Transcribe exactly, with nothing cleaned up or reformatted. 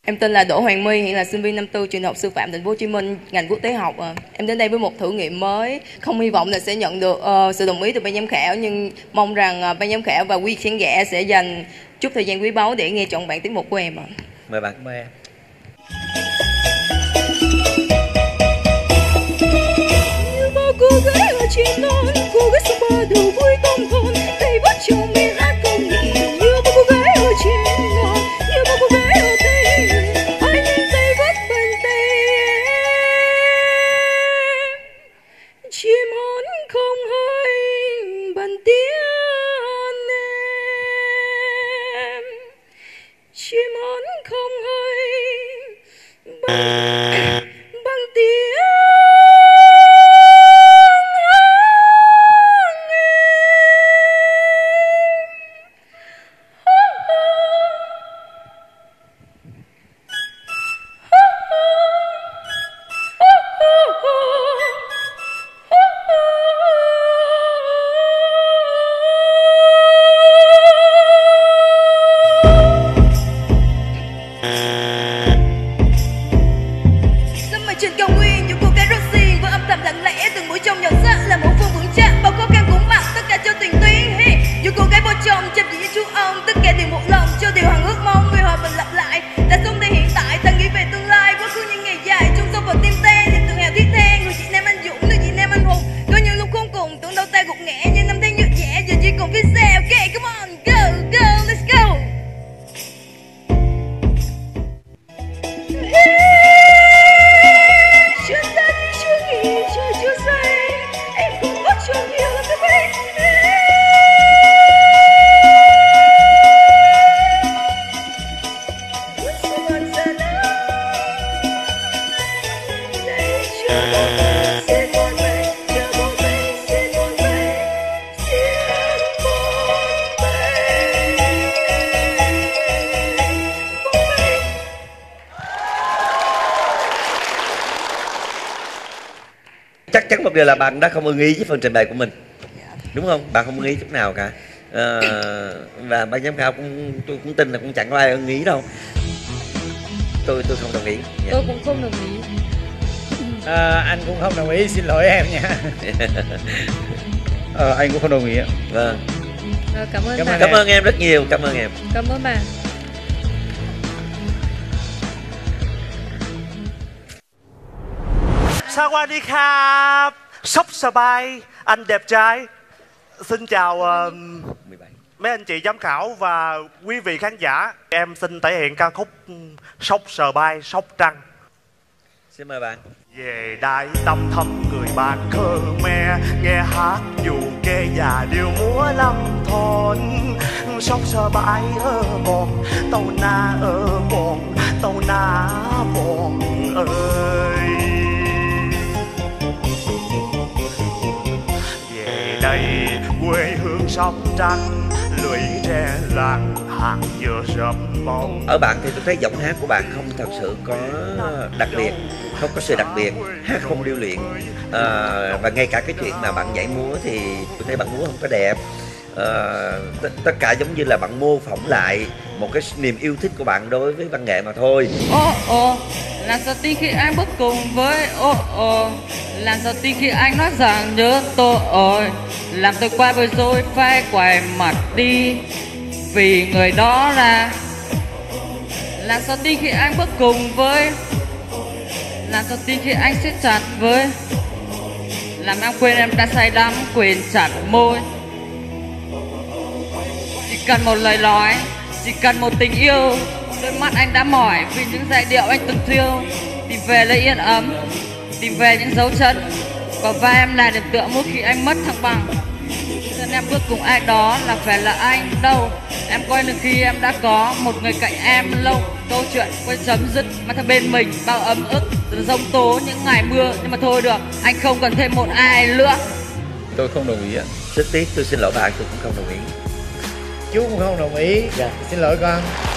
Em tên là Đỗ Hoàng My, hiện là sinh viên năm tư trường Đại học Sư phạm Thành phố Hồ Chí Minh, ngành quốc tế học. À. Em đến đây với một thử nghiệm mới, không hy vọng là sẽ nhận được uh, sự đồng ý từ ban giám khảo, nhưng mong rằng uh, ban giám khảo và quý khán giả sẽ dành chút thời gian quý báu để nghe trọn vẹn tiết mục của em. À. Mời bạn. Mời em. Như bao cô gái ở trên non, cô gái số ba đầu vui tom thon, tay bắt chồng mình hát câu nhị. Như bao cô gái ở trên non, như bao cô gái ở Tây Nguyên, ai nhìn tay bắt bàn tay em. Chim hót không hơi bằng tiếng em, chim hót không hơi bằng bằng tiếng. Trên cao nguyên những cô gái Rosie với âm thầm lặng lẽ, từng mũi trong nhỏ sắc là mẫu phương vững chắc, bao khó khăn cũng mặc tất cả cho tiền tuyến. Hey, những cô gái vô chồng chăm chỉ như chú ông, tất cả đều một lòng cho điều hằng ước mong, người hòa mình lặp lại. Ta sống đây hiện tại, ta nghĩ về tương lai, quá khứ những ngày dài trong sâu vào tim ta, niềm tự hào thiết tha, người chị nam anh dũng, người chị nam anh hùng. Có những lúc khốn cùng tưởng đâu ta gục ngã, nhưng năm tháng nhược nhã giờ chỉ còn phía xa. Okay, come on, go, go, let's go. Chắc chắn một điều là bạn đã không ưng ý với phần trình bày của mình, đúng không? Bạn không ưng ý chút nào cả, à, và ban giám khảo cũng tôi cũng tin là cũng chẳng có ai ưng ý đâu. Tôi tôi không đồng ý. Dạ. Tôi cũng không đồng ý. À, anh cũng không đồng ý, xin lỗi em nha. à, anh cũng không đồng ý. Vâng. À, cảm ơn cảm, bạn. cảm ơn em rất nhiều, cảm ơn em. Cảm ơn bạn. Sawadee sốc sờ bay, anh đẹp trai. Xin chào uh, mấy anh chị giám khảo và quý vị khán giả. Em xin thể hiện ca khúc Sốc sờ bay, Sóc Trăng. Xin mời bạn. Về đại tâm thâm người bạn Khmer, nghe hát dù kê già điệu múa lâm thôn. Sóc sờ bay ở bồn, tàu na ở bồn, tàu na bồn ơi. Về đây quê hương Sóc Trăng, lũy tre làng hàng dừa sớm bông. Ở bạn thì tôi thấy giọng hát của bạn không thật sự có đặc biệt, không có sự đặc biệt, hát không điêu luyện, à, và ngay cả cái chuyện mà bạn nhảy múa thì tôi thấy bạn múa không có đẹp. À, t- tất cả giống như là bạn mô phỏng lại một cái niềm yêu thích của bạn đối với văn nghệ mà thôi. Ô ô, làm sao tin khi anh bước cùng với ô ô, làm sao tin khi anh nói rằng nhớ tôi ơi, làm tôi qua bối rối phải quay mặt đi vì người đó là. Làm sao tin khi anh bước cùng với, làm sao tin khi anh siết chặt với, làm em quên em đã say đắm quyền chặt môi. Chỉ cần một lời nói, chỉ cần một tình yêu, đôi mắt anh đã mỏi vì những giai điệu anh từng thiêu. Tìm về lấy yên ấm, tìm về những dấu chân, và vai em là điểm tựa mỗi khi anh mất thăng bằng. Chân em bước cùng ai đó là phải là anh đâu. Em quay được khi em đã có một người cạnh em lâu. Câu chuyện quay chấm dứt mà theo bên mình bao ấm ức từ giông tố những ngày mưa. Nhưng mà thôi được, anh không cần thêm một ai nữa. Tôi không đồng ý ạ. Rất tiếc, tôi xin lỗi bạn, tôi cũng không đồng ý. Chú cũng không đồng ý. Dạ. Xin lỗi con.